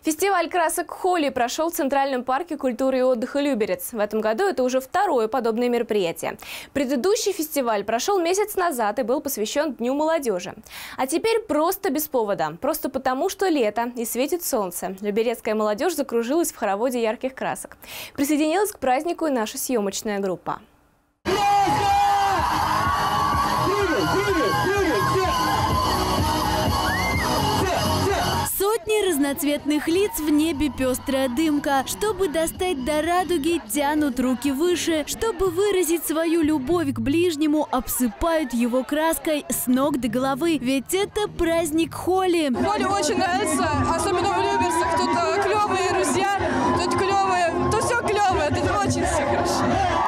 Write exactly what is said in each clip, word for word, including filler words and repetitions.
Фестиваль красок Холли прошел в Центральном парке культуры и отдыха Люберец. В этом году это уже второе подобное мероприятие. Предыдущий фестиваль прошел месяц назад и был посвящен Дню молодежи. А теперь просто без повода. Просто потому, что лето и светит солнце. Люберецкая молодежь закружилась в хороводе ярких красок. Присоединилась к празднику и наша съемочная группа. Сотни разноцветных лиц, в небе пестрая дымка. Чтобы достать до радуги, тянут руки выше. Чтобы выразить свою любовь к ближнему, обсыпают его краской с ног до головы. Ведь это праздник Холли. Холли очень нравится, особенно в Люберцах. Тут uh, клевые друзья, тут клевые, тут все клевое, тут очень все хорошо.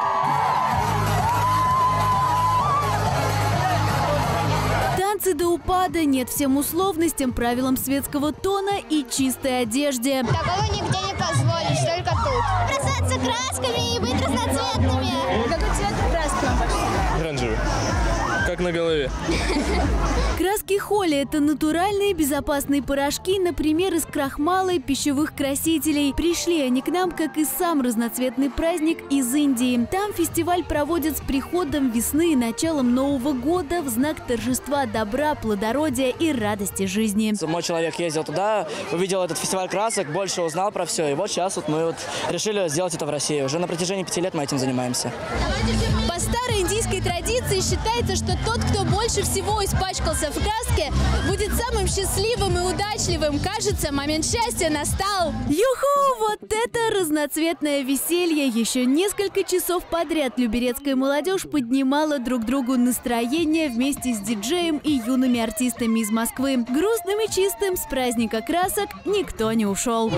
Танцы до упада, нет всем условностям, правилам светского тона и чистой одежде. Такого нигде не позволишь, только тут. Бросаться красками и быть разноцветными. Какой цвет краски? Оранжевый. Как на голове. Краски Холли – это натуральные безопасные порошки, например, из крахмала и пищевых красителей. Пришли они к нам, как и сам разноцветный праздник, из Индии. Там фестиваль проводят с приходом весны и началом Нового года в знак торжества добра, плодородия и радости жизни. Мой человек ездил туда, увидел этот фестиваль красок, больше узнал про все. И вот сейчас вот мы вот решили сделать это в России. Уже на протяжении пяти лет мы этим занимаемся. По старой индийской традиции считается, что тот, кто больше всего испачкался в краске, будет самым счастливым и удачливым. Кажется, момент счастья настал. Юху! Вот это разноцветное веселье! Еще несколько часов подряд люберецкая молодежь поднимала друг другу настроение вместе с диджеем и юными артистами из Москвы. Грустным и чистым с праздника красок никто не ушел.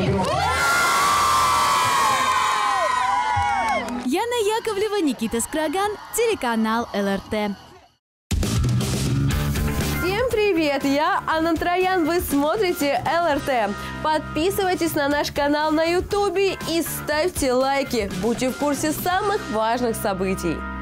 Яна Яковлева, Никита Скраган, телеканал эл эр тэ. Всем привет! Я Анна Троян, вы смотрите эл эр тэ. Подписывайтесь на наш канал на ютубе и ставьте лайки. Будьте в курсе самых важных событий.